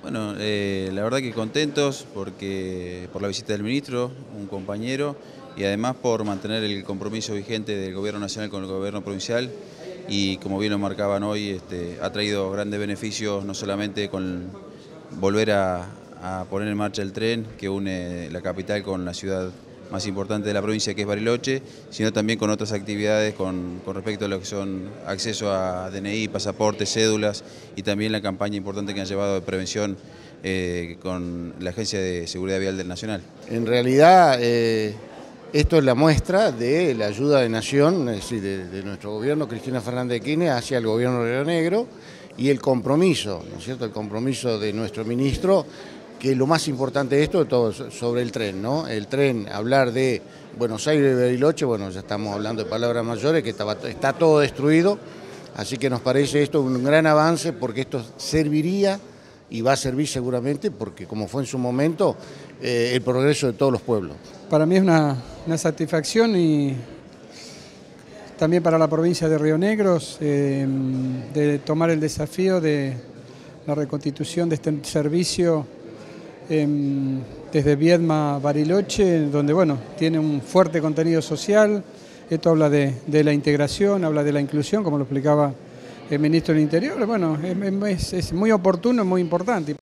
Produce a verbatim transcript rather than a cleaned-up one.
Bueno, eh, la verdad que contentos porque por la visita del ministro, un compañero, y además por mantener el compromiso vigente del gobierno nacional con el gobierno provincial y como bien lo marcaban hoy, este, ha traído grandes beneficios no solamente con volver a, a poner en marcha el tren que une la capital con la ciudad más importante de la provincia, que es Bariloche, sino también con otras actividades con, con respecto a lo que son acceso a D N I, pasaportes, cédulas y también la campaña importante que han llevado de prevención eh, con la Agencia de Seguridad Vial del Nacional. En realidad, eh, esto es la muestra de la ayuda de Nación, es decir, de, de nuestro gobierno, Cristina Fernández de Kirchner, hacia el gobierno de Río Negro y el compromiso, ¿no es cierto?, el compromiso de nuestro ministro, que lo más importante de esto es todo sobre el tren, ¿no? El tren, hablar de Buenos Aires y Bariloche, bueno, ya estamos hablando de palabras mayores, que estaba, está todo destruido, así que nos parece esto un gran avance porque esto serviría y va a servir seguramente porque como fue en su momento eh, el progreso de todos los pueblos. Para mí es una, una satisfacción y también para la provincia de Río Negro eh, de tomar el desafío de la reconstitución de este servicio eh, desde Viedma a Bariloche, donde bueno, tiene un fuerte contenido social. Esto habla de, de la integración, habla de la inclusión, como lo explicaba el ministro del Interior. Bueno, es, es, es muy oportuno, es muy importante.